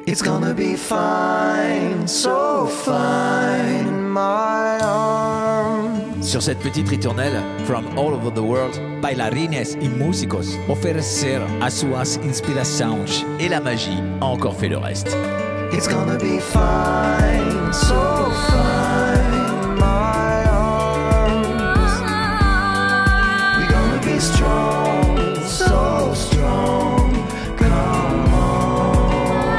It's gonna be fine, so fine in my arms. Sur cette petite ritournelle, From All Over the World, bailarines y músicos ofrecer a suas inspirações et la magie a encore fait le reste. It's gonna be fine, so fine in my arms. We're gonna be strong, so strong. Come on.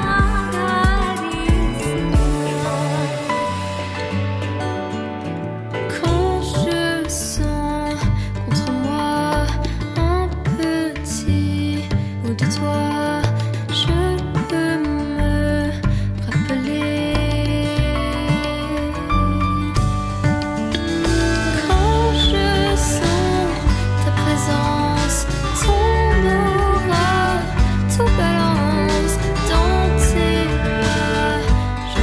Quand je sens contre moi un petit bout de toi, je peux me rappeler. Quand je sens ta présence, ton aura, tout balance dans tes bras, je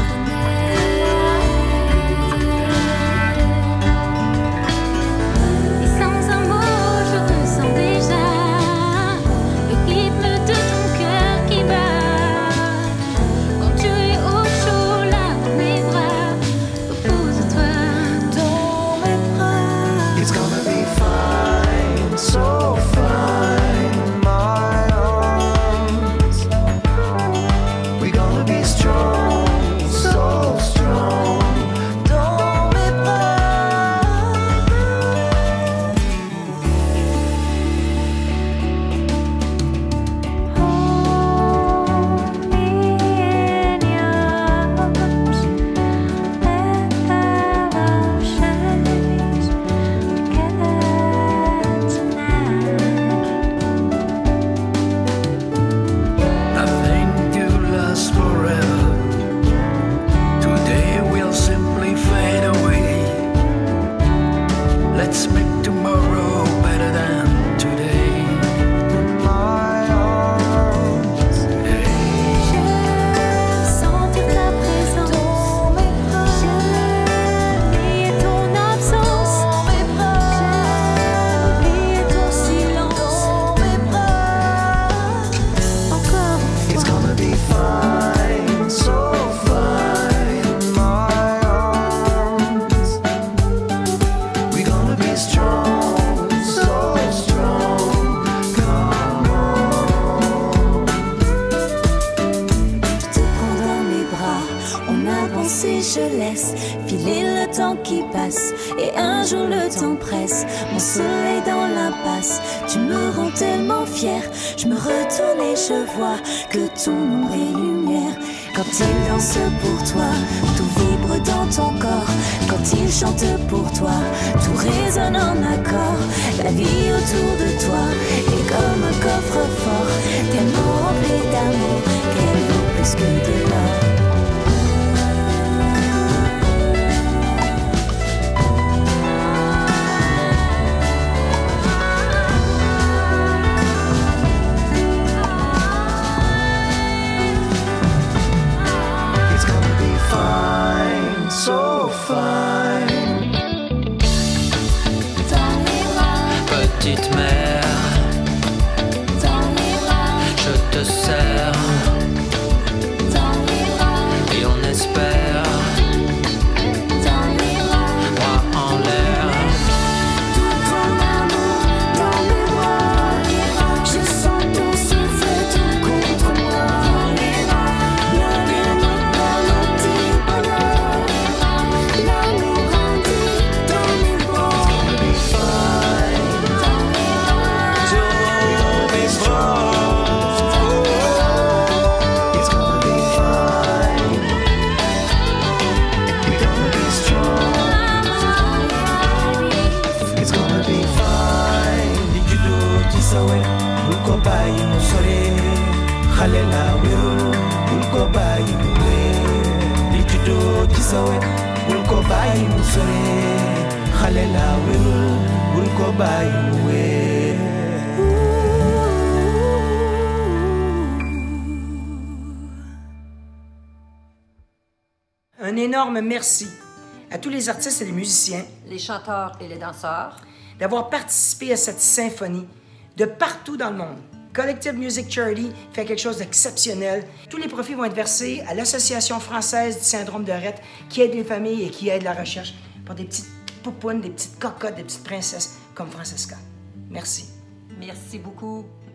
renais. Et sans un mot, je ressens déjà le rythme de ton cœur qui bat. Quand tu es au chaud là dans mes bras, repose-toi dans mes bras. It's gonna be fine, so fine in my arms. We're gonna be strong, so strong. Dans mes bras. Hold me in your arms, let our shadows together tonight. Nothing to last forever. Today will simply fade away. Let's make tomorrow better than today. My arms. Je sens toute ta présence dans mes bras. J'ai oublié ton absence dans mes bras. J'ai oublié ton silence dans mes bras. Encore une It's fois. gonna be fine, so fine in my arms. We're gonna be strong, so strong. Come on. Je te prends dans mes bras, on avance et je laisse filer le temps qui passe. Et un jour le temps presse, mon soleil dans l'impasse. Tu me rends tellement fière, je me retourne et je vois que ton ombre est lumière. Quand il danse pour toi, tout vibre dans ton corps. Quand il chante pour toi, tout résonne en accord. La vie autour de toi est comme un coffre-fort, tellement rempli d'amour qu'elle vaut plus que de l'or. It's gonna be fine, so fine. Dans les bras, Petite mère, dans les bras, je te serre dans les bras, et on espère. dans les bras. Bras en l'air, Tout ton amour dans mes bras. Je sens ton souffle tout contre moi. Bienvenue dans mon petit bonheur. L'amour grandit dans mes bras. It's gonna be fine. Dans mes bras. don't be strong. It's gonna be fine. We're gonna be strong. It's gonna be fine. Dijudo jisawe ulko bayi musore khalela wiru ulko bayi muwe Dijudo jisawe ulko bayi musore khalela wiru ulko bayi muwe Un énorme merci à tous les artistes et les musiciens les chanteurs et les danseurs, d'avoir participé à cette symphonie de partout dans le monde. Collective Music Charity fait quelque chose d'exceptionnel. Tous les profits vont être versés à l'Association française du syndrome de Rett qui aide les familles et qui aide la recherche pour des petites poupounes, des petites cocottes, des petites princesses comme Francesca. Merci. Merci beaucoup.